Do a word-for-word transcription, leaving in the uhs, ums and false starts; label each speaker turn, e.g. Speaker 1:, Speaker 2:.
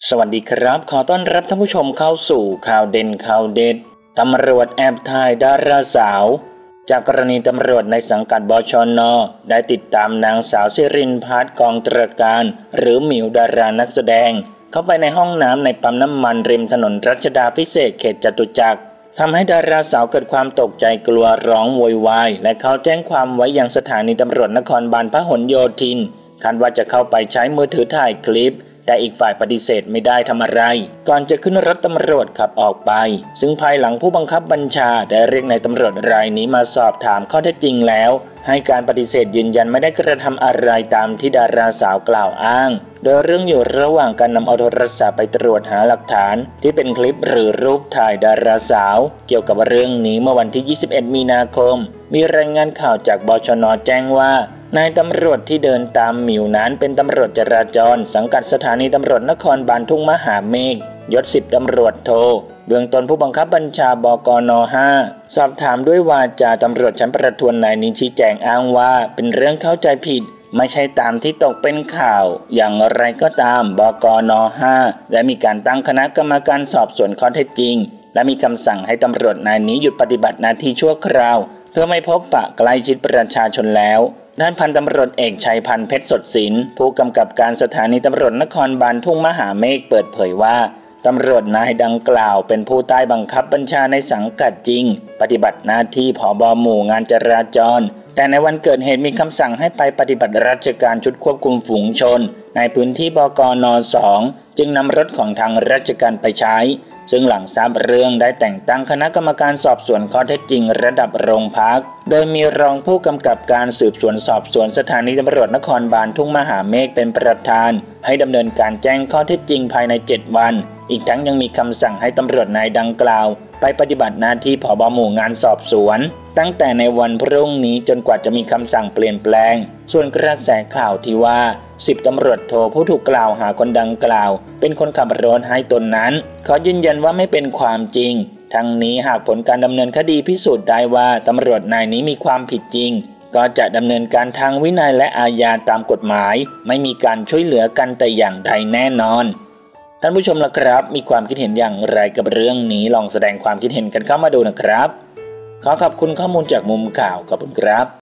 Speaker 1: สวัสดีครับขอต้อนรับท่านผู้ชมเข้าสู่ข่าวเด่นข่าวเด็ดตำรวจแอบถ่ายดาราสาวจากกรณีตำรวจในสังกัดบชน.ได้ติดตามนางสาวศิรินทร์ พาร์ทกองตระการหรือหมิวดารานักแสดงเข้าไปในห้องน้ำในปั๊มน้ำมันริมถนนรัชดาภิเษกเขตจตุจักรทำให้ดาราสาวเกิดความตกใจกลัวร้องโวยวายและเข้าแจ้งความไว้ยังสถานีตำรวจนครบาลพหลโยธินคาดว่าจะเข้าไปใช้มือถือถ่ายคลิปแต่อีกฝ่ายปฏิเสธไม่ได้ทำอะไรก่อนจะขึ้นรถตำรวจขับออกไปซึ่งภายหลังผู้บังคับบัญชาได้เรียกนายตำรวจรายนี้มาสอบถามข้อเท็จจริงแล้วให้การปฏิเสธยืนยันไม่ได้กระทำอะไรตามที่ดาราสาวกล่าวอ้างโดยเรื่องอยู่ระหว่างการนำเอาโทรศัพท์ไปตรวจหาหลักฐานที่เป็นคลิปหรือรูปถ่ายดาราสาวเกี่ยวกับเรื่องนี้เมื่อวันที่ยี่สิบเอ็ดมีนาคมมีรายงานข่าวจากบชน.แจ้งว่านายตำรวจที่เดินตามหมิวนั้นเป็นตำรวจจราจรสังกัดสถานีตำรวจนครบาลทุ่งมหาเมฆยศสิบตำรวจโทเบื้องต้นผู้บังคับบัญชาบกน.ห้าสอบถามด้วยวาจาตำรวจชั้นประทวนนายนี้ชี้แจงอ้างว่าเป็นเรื่องเข้าใจผิดไม่ใช่ตามที่ตกเป็นข่าวอย่างไรก็ตามบกน.ห้าและมีการตั้งคณะกรรมการสอบสวนข้อเท็จจริงและมีคำสั่งให้ตำรวจนายนี้หยุดปฏิบัติหน้าที่ชั่วคราวเพื่อไม่พบปะใกล้ชิดประชาชนแล้วด้านพันตำรวจเอกชัยพันธ์เพชรสดศิลป์ผู้กำกับการสถานีตำรวจนครบาลทุ่งมหาเมฆเปิดเผยว่าตำรวจนายดังกล่าวเป็นผู้ใต้บังคับบัญชาในสังกัดจริงปฏิบัติหน้าที่ผบ.หมู่งานจราจรแต่ในวันเกิดเหตุมีคำสั่งให้ไปปฏิบัติราชการชุดควบคุมฝูงชนในพื้นที่บกน.สองจึงนำรถของทางราชการไปใช้ซึ่งหลังทราบเรื่องได้แต่งตั้งคณะกรรมการสอบสวนข้อเท็จจริงระดับโรงพักโดยมีรองผู้กำกับการสืบสวนสอบสวนสถานีตำรวจนครบาลทุ่งมหาเมฆเป็นประธานให้ดำเนินการแจ้งข้อเท็จจริงภายในเจ็ดวันอีกทั้งยังมีคำสั่งให้ตำรวจนายดังกล่าวไปปฏิบัติหน้าที่ผบ.หมู่งานสอบสวนตั้งแต่ในวันพรุ่งนี้จนกว่าจะมีคำสั่งเปลี่ยนแปลงส่วนกระแสข่าวที่ว่าสิบตำรวจโทผู้ถูกกล่าวหาคนดังกล่าวเป็นคนขับรถให้ตนนั้นขอยืนยันว่าไม่เป็นความจริงทั้งนี้หากผลการดำเนินคดีพิสูจน์ได้ว่าตำรวจนายนี้มีความผิดจริงก็จะดำเนินการทางวินัยและอาญาตามกฎหมายไม่มีการช่วยเหลือกันแต่อย่างใดแน่นอนท่านผู้ชมล่ะครับมีความคิดเห็นอย่างไรกับเรื่องนี้ลองแสดงความคิดเห็นกันเข้ามาดูนะครับขอขอบคุณข้อมูลจากมุมข่าวขอบคุณครับ